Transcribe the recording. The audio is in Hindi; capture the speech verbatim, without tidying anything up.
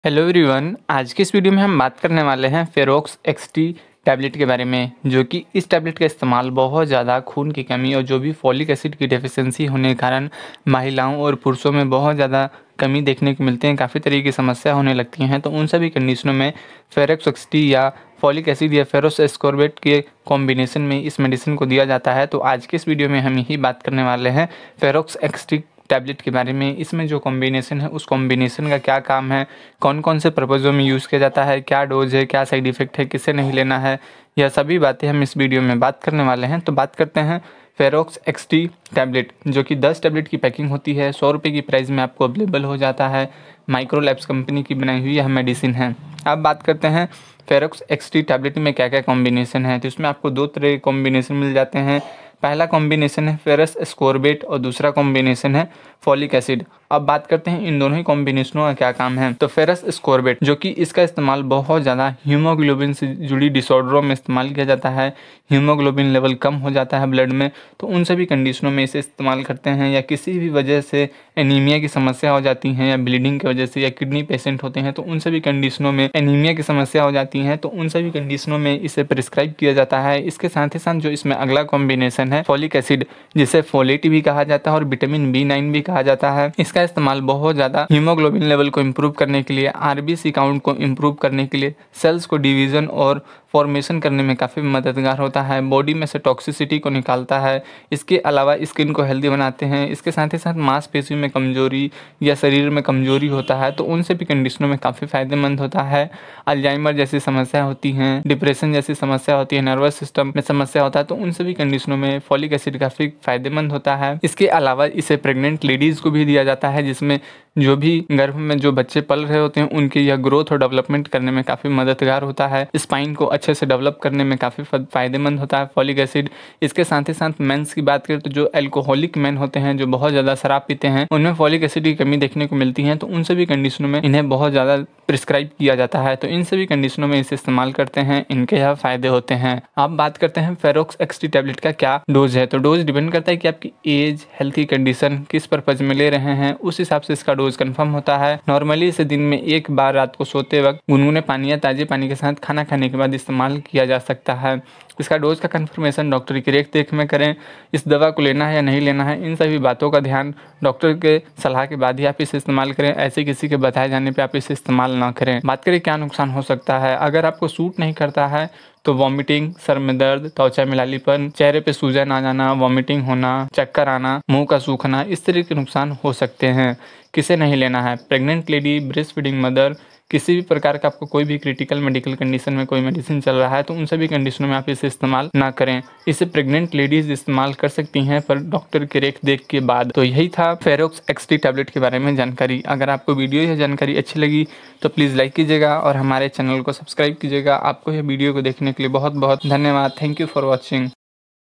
हेलो एवरीवन, आज की इस वीडियो में हम बात करने वाले हैं फेरोक्स एक्सटी टैबलेट के बारे में, जो कि इस टैबलेट का इस्तेमाल बहुत ज़्यादा खून की कमी और जो भी फॉलिक एसिड की डेफिशिएंसी होने के कारण महिलाओं और पुरुषों में बहुत ज़्यादा कमी देखने को मिलते हैं, काफ़ी तरह की समस्या होने लगती हैं। तो उन सभी कंडीशनों में फेरोक्स एक्सटी या फॉलिक एसिड या फेरोस एस्कॉर्बिट के कॉम्बिनेशन में इस मेडिसिन को दिया जाता है। तो आज के इस वीडियो में हम यही बात करने वाले हैं फेरोक्स एक्सटी टैबलेट के बारे में। इसमें जो कॉम्बिनेशन है उस कॉम्बिनेशन का क्या काम है, कौन कौन से पर्पज़ों में यूज़ किया जाता है, क्या डोज है, क्या साइड इफ़ेक्ट है, किसे नहीं लेना है, यह सभी बातें हम इस वीडियो में बात करने वाले हैं। तो बात करते हैं फेरोक्स एक्सटी टैबलेट, जो कि दस टैबलेट की पैकिंग होती है, सौ रुपये की प्राइस में आपको अवेलेबल हो जाता है। माइक्रोलैब्स कंपनी की बनाई हुई यह मेडिसिन है। अब बात करते हैं फेरोक्स एक्सटी टैबलेट में क्या क्या कॉम्बिनेशन है। तो इसमें आपको दो तरह के कॉम्बिनेशन मिल जाते हैं। पहला कॉम्बिनेशन है फेरस एस्कॉर्बिट और दूसरा कॉम्बिनेशन है फॉलिक एसिड। अब बात करते हैं इन दोनों ही कॉम्बिनेशनों का क्या काम है। तो फेरस एस्कॉर्बिट, जो कि इसका इस्तेमाल बहुत ज़्यादा हीमोग्लोबिन से जुड़ी डिसऑर्डरों में इस्तेमाल किया जाता है। हीमोग्लोबिन लेवल कम हो जाता है ब्लड में, तो उन सभी कंडीशनों में इसे इस्तेमाल करते हैं। या किसी भी वजह से एनीमिया की समस्या हो जाती है, या ब्लीडिंग की वजह से, या किडनी पेशेंट होते हैं तो उन सभी कंडीशनों में एनीमिया की समस्या हो जाती है, तो उन सभी कंडीशनों में इसे प्रिस्क्राइब किया जाता है। इसके साथ ही साथ जो इसमें अगला कॉम्बिनेशन है फॉलिक एसिड, जिसे फोलेट भी कहा जाता है और विटामिन बी नाइन भी कहा जाता है। इसका इस्तेमाल बहुत ज़्यादा हीमोग्लोबिन लेवल को इम्प्रूव करने के लिए, आरबीसी काउंट को इम्प्रूव करने के लिए, सेल्स को डिवीज़न और फॉर्मेशन करने में काफ़ी मददगार होता है। बॉडी में से टॉक्सिसिटी को निकालता है। इसके अलावा स्किन को हेल्दी बनाते हैं। इसके साथ ही साथ मांसपेशियों में कमजोरी या शरीर में कमजोरी होता है तो उन सभी कंडीशनों में काफ़ी फायदेमंद होता है। अल्जाइमर जैसी समस्या होती हैं, डिप्रेशन जैसी समस्या होती है, नर्वस सिस्टम में समस्या होता है, तो उन सभी कंडीशनों में फॉलिक एसिड काफ़ी फायदेमंद होता है। इसके अलावा इसे प्रेग्नेंट लेडीज़ को भी दिया जाता है, जिसमें जो भी गर्भ में जो बच्चे पल रहे होते हैं उनकी यह ग्रोथ और डेवलपमेंट करने में काफ़ी मददगार होता है। स्पाइन को अच्छे से डेवलप करने में काफ़ी फायदेमंद होता है फॉलिक एसिड। इसके साथ ही साथ मेंस की बात करें तो जो एल्कोहलिक मेन होते हैं, जो बहुत ज़्यादा शराब पीते हैं, उनमें फॉलिक एसिड की कमी देखने को मिलती है, तो उन सभी कंडीशनों में इन्हें बहुत ज़्यादा प्रिस्क्राइब किया जाता है। तो इन सभी कंडीशनों में इसे इस्तेमाल करते हैं, इनके यह फायदे होते हैं। अब बात करते हैं फेरोक्स एक्सटी टैबलेट का क्या डोज है। तो डोज डिपेंड करता है कि आपकी एज, हेल्थ की कंडीशन, किस पर्पज में ले रहे हैं, उस हिसाब से इसका डोज कंफर्म होता है। नॉर्मली इसे दिन में एक बार रात को सोते वक्त गुनगुने पानी या ताजे पानी के साथ खाना खाने के बाद इस्तेमाल किया जा सकता है। इसका डोज का कंफर्मेशन डॉक्टर की रेख देख में करें। इस दवा को लेना है या नहीं लेना है, इन सभी बातों का ध्यान डॉक्टर के सलाह के बाद ही आप इसे इस्तेमाल करें। ऐसे किसी के बताए जाने पे आप इसे इस्तेमाल ना करें। बात करें क्या नुकसान हो सकता है। अगर आपको सूट नहीं करता है तो वॉमिटिंग, सर में दर्द, त्वचा में लालीपन, चेहरे पे सूजन आ जाना, वॉमिटिंग होना, चक्कर आना, मुंह का सूखना, इस तरह के नुकसान हो सकते हैं। किसे नहीं लेना है। Pregnant lady, breast feeding mother, किसी भी प्रकार का आपको कोई भी क्रिटिकल मेडिकल कंडीशन में कोई मेडिसिन चल रहा है तो उन सभी कंडीशनों में आप इसे इस्तेमाल ना करें। इसे प्रेग्नेंट लेडीज इस्तेमाल कर सकती हैं, पर डॉक्टर की रेख देख के बाद। तो यही था फेरोक्स एक्सटी टैबलेट के बारे में जानकारी। अगर आपको वीडियो या जानकारी अच्छी लगी तो प्लीज़ लाइक कीजिएगा और हमारे चैनल को सब्सक्राइब कीजिएगा। आपको यह वीडियो को देखने के लिए बहुत बहुत धन्यवाद। Thank you for watching.